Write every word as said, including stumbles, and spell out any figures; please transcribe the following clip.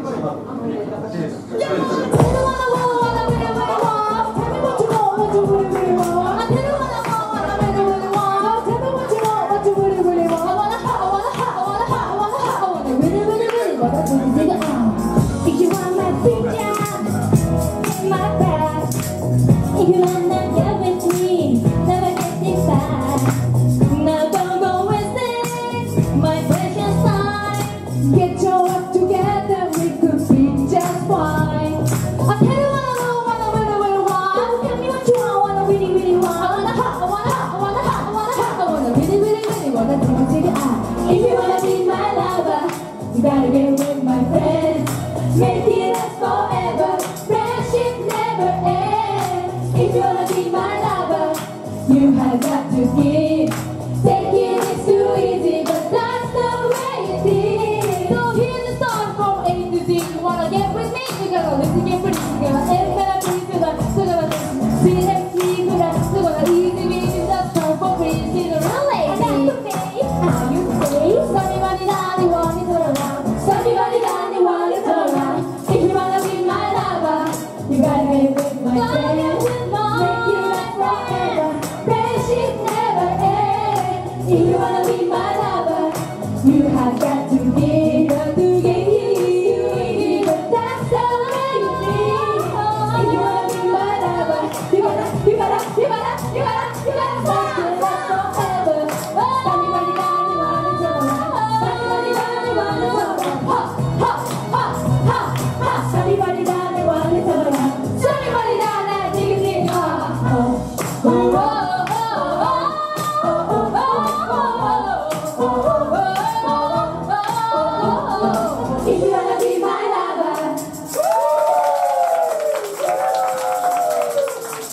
If you wanna be my lover, you gotta get with my friends. Make it last forever, friendship never ends. If you wanna be my lover, you have got to give. Taking is too easy, but that's the way it is. So here's the song from A to Z. You wanna get with me? You gotta listen carefully. You gotta everybody please do that. So gotta see that see that. So gotta easy me to that song for free. See the real lady. Are you free? Somebody that you want to turn around. Somebody that you want to turn around. If you wanna be my lover, you gotta get with my friends. Make you last forever. Friendship never ends. If you wanna be my lover, you have got